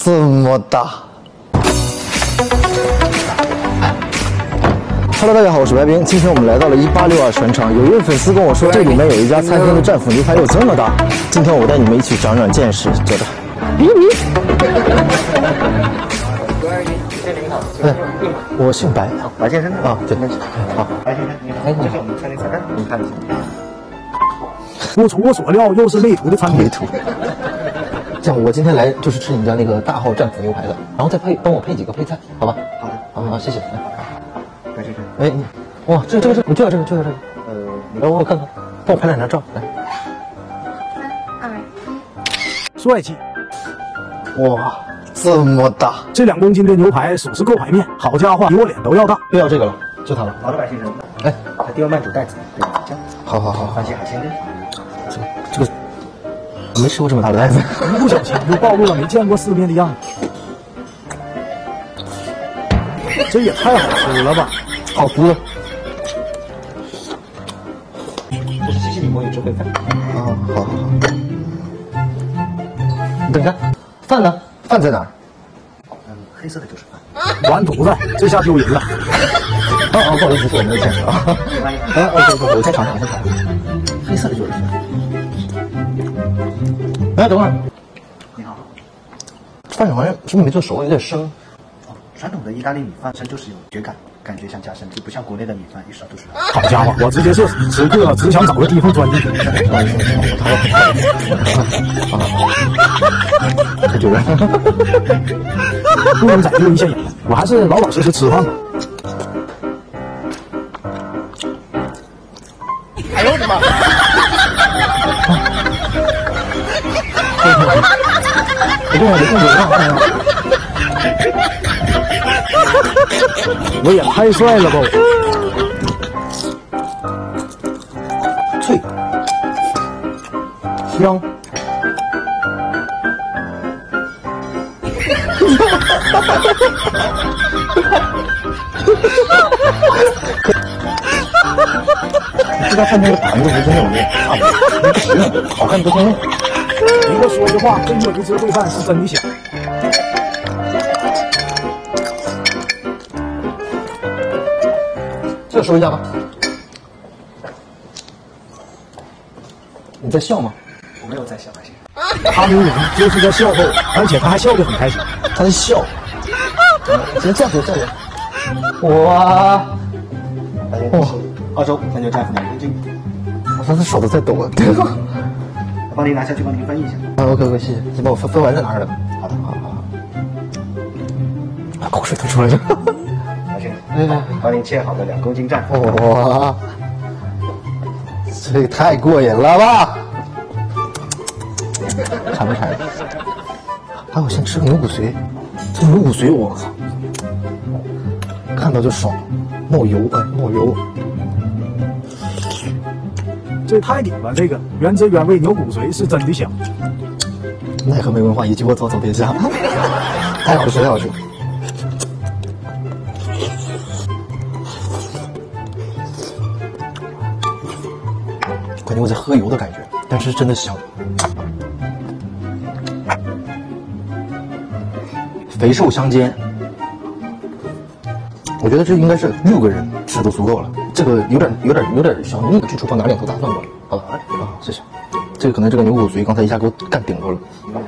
这么大。Hello， 大家好，我是白冰。今天我们来到了1862船厂，有一位粉丝跟我说，这里面有一家餐厅的战斧牛排有这么大。今天我带你们一起长长见识，觉得。哎，我姓白， 白先生啊，对，好， 白先生，你好，这是我们餐厅菜单，您看一下。 不出我所料，又是美图的餐厅。 美图。这样，我今天来就是吃你们家那个大号战斧牛排的，然后再帮我配几个配菜，好吧？ 好的， 好，谢谢。 白先生， 哎，哇，这个，你就要这个，来我看看，帮我拍2张照，来。 帅气！ 哇，这么大， 这2公斤的牛排属实够排面，好家伙，比我脸都要大。 又要这个了，就它了。 好的，白先生， 哎， 还丢慢煮袋子，对，这样。 好， 番茄海鲜羹。 这个我没吃过这么大的袋子， 一不小心就暴露了没见过世面的样子。这也太好吃了吧！ 好吃了。 这是西西里魔芋智慧饭。 啊，好。你等一下，饭呢？饭在哪儿？ 黑色的就是饭。 完犊子，这下丢人了。 不好意思，我没有见识啊。我先尝尝。黑色的就是饭。哎，等会儿。 你好。 饭这玩意儿是不是没做熟，有点生？ 传统的意大利米饭生就是有绝感，感觉像加生，就不像国内的米饭一勺都是。 好家伙，我直接是此刻只想找个地方钻进去。 太丢人， 不能再丢一下眼了，我还是老老实实吃饭吧。 哎呦我的妈！ 我也太帅了吧！ 脆，香。这家餐厅的盘子不是那种差不多，好看不行。 你给我说句话，这魔芋智慧饭是真的香。 再说一下吧。你在笑吗？ 我没有在笑，白先生。 他明明就是在笑后，而且他还笑得很开心。 他在笑。行，这样子。哇！ 哇！澳洲那就战斧2公斤。 我上次手都在抖啊。 我帮您拿下去，帮您分一下。 OK， 谢谢。你帮我分完再拿上来吧。好的，好。口水都出来了。 白先生，帮您切好的2公斤战斧。 哇，这个太过瘾了吧！馋不馋？哎，我先吃个牛骨髓。这牛骨髓，我靠，看到就爽，冒油。 这太顶了！这个原汁原味牛骨髓是真的香。 奈何没文化，一句我走别下。太好吃。感觉我在喝油的感觉，但是真的香，肥瘦相间。我觉得这应该是6个人吃都足够了。这个有点小腻，去厨房拿2头大蒜过来，好吧？谢谢。这个可能这个牛骨髓刚才一下给我干顶着了。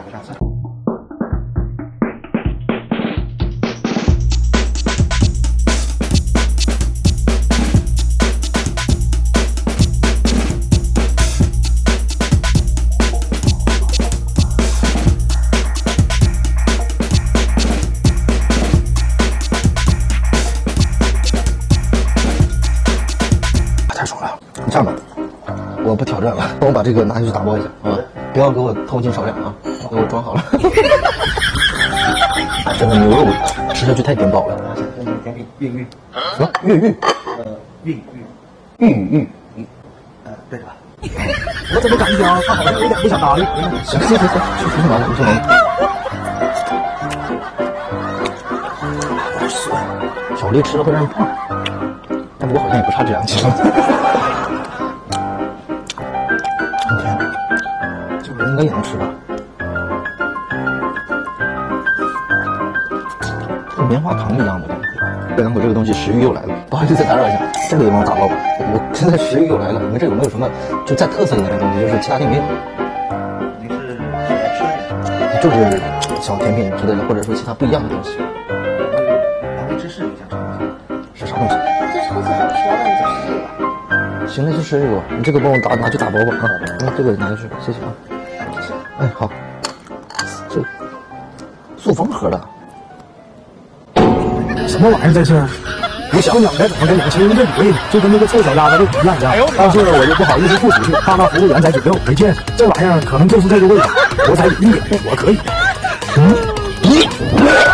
这样吧，我不挑战了，帮我把这个拿下去打包一下，好吧？不要给我偷斤少两啊，给我装好了。这个牛肉吃下去太顶饱了。 越狱。 什么越狱？狱。 对的吧？ 我怎么感觉啊，他好像有点不想搭理。 行，去忙。小丽吃了会让人胖，但我好像也不差这2斤。很甜，这个应该也能吃吧？ 棉花糖一样的东西。对，然后这个东西食欲又来了，不好意思再打扰一下，这个也帮我打包吧。我现在食欲又来了，你们这有没有什么就再特色一点的东西，就是其他店没有？ 您是来吃的？ 就是小甜品之类的，或者说其他不一样的东西。 蓝莓芝士你想尝一下？ 是啥东西？ 这超级好吃，要不然你就试一个。 行，那就试这个吧。你这个帮我拿去打包吧啊。这个拿去，谢谢啊。哎，好。这塑封盒的。 什么玩意儿这是？我小鸟该怎么跟年轻人对比呢？就跟那个臭脚丫子不一样。但是我又不好意思付出去，怕那服务员才觉得我没见识。这玩意儿可能就是这个味道，我才有一点，我可以。